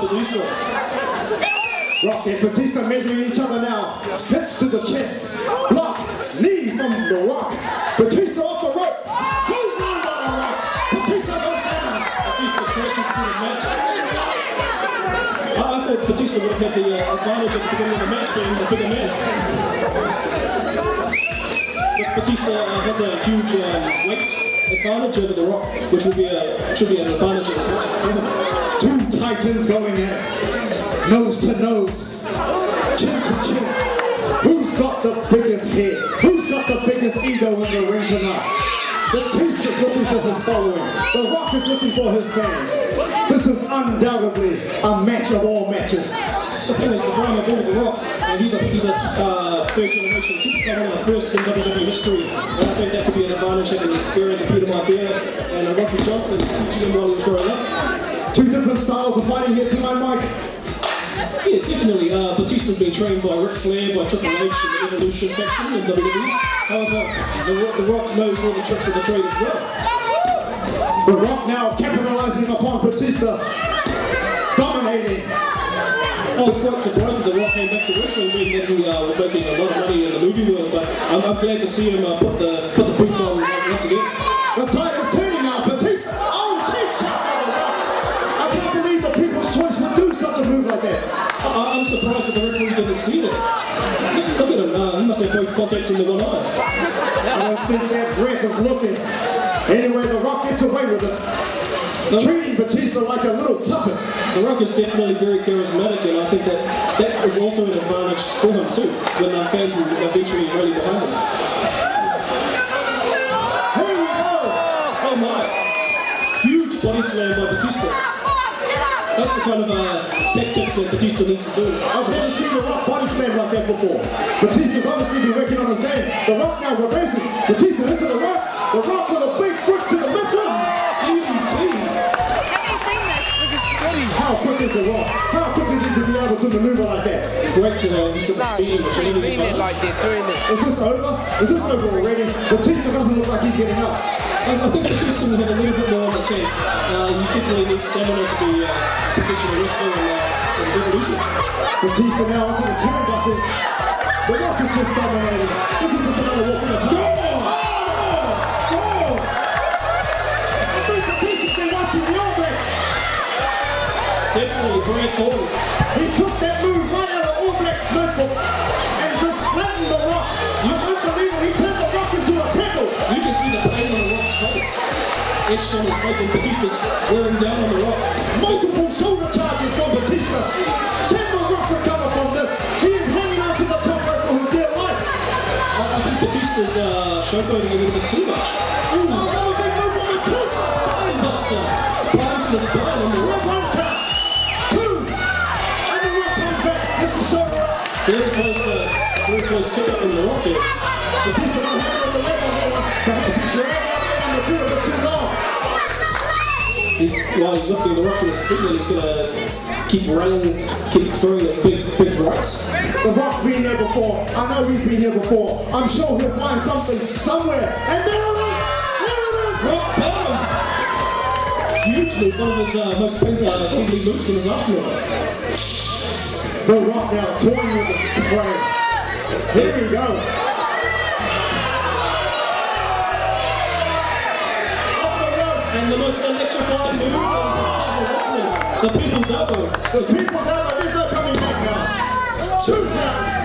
Batista. Rock and Batista measuring each other now. Hits to the chest. Block. Knee from the Rock. Batista off the rope. Goes on by the Rock. Batista goes down. Batista crashes to the match. I thought Batista would have had the advantage at the beginning of the match being the bigger man. But Batista has a huge weight advantage over the Rock, which should be an advantage in this match. Two titans going at it. Nose to nose. Chin to chin. Who's got the biggest head? Who's got the biggest ego in the ring tonight? Batista's looking for his following. The Rock is looking for his fans. This is undoubtedly a match of all matches. The thing is, the drama of The Rock, and he's a third generation superstar, one of the first in WWE history, and I think that could be an advantage having the experience of Peter Maivia and Rocky Johnson teaching him while he was growing up. Two different styles of fighting here tonight, Mike. Yeah, definitely. Batista's been trained by Ric Flair, by Triple H in the Evolution faction in WWE. However, the Rock knows all the tricks of the trade as well. The Rock now capitalizing upon Batista, dominating. I was quite surprised that The Rock came back to wrestling, being that he was making a lot of money in the movie world, but I'm glad to see him put the boots on once again. The tide is turning now. Batista, oh, cheap shot by The Rock. I can't believe the People's Choice would do such a move like that. I'm surprised that the referee didn't see that. Look at him, he must have both contacts in the one eye. I don't think that Greg is looking. Anyway, The Rock gets away with it. Treating Batista like a little puppet. The Rock is definitely very charismatic, and I think that is also an advantage for him too, when fans will eventually rally behind him. Here we go! Oh my! Huge body slam by Batista. That's the kind of tactics that Batista needs to do. I've never seen The Rock body slam like that before. Batista's obviously been working on his game. The Rock now reverses. Batista into The Rock. The Rock with a big foot to the midterm. How quick is The Rock? How quick is he to be able to maneuver like that? Great to know. He's speed like they're doing it. Is this over? Is this over already? Batista doesn't look like he's getting up. I think Batista will have a little bit more on the tank. You definitely need stamina to be professional wrestler in Evolution. Batista now onto the turnbuckles. The Rock is just dominating. This is just another walk in the park. I think Batista's been watching the All Blacks. Definitely great call. He took that move right out of All Blacks' notebook and just flattened The Rock. Unbelievable. He turned The Rock into a pickle. You can see the pain on The Rock's face. Etched on his face, and Batista's wearing down on The Rock. Multiple shoulder charges from Batista. Can The Rock recover from this? He is hanging on to the top rope for his dear life. I think Batista's showboating a little bit too much. Ooh, another big move on his twist. Spinebuster. Palm to the spine on The Rock. One count. Two. And The Rock comes back. Hits the shoulder up. Very close kick up from The Rock there. Batista not happy with the leg on that one. Perhaps he dragged out there on the two a bit too long. While he's lifting The Rock to his feet, and he's going to keep running, keep throwing those big rights. The Rock's been here before. I know he's been here before. I'm sure he'll find something somewhere. And there it is! There it is! Rock bottom! Hugely, one of his most deadly moves in his arsenal. The Rock now toying with his prey. Here we go. And the most electrifying move of professional wrestling, the People's Elbow. The People's Elbow is not coming back now. 2 count.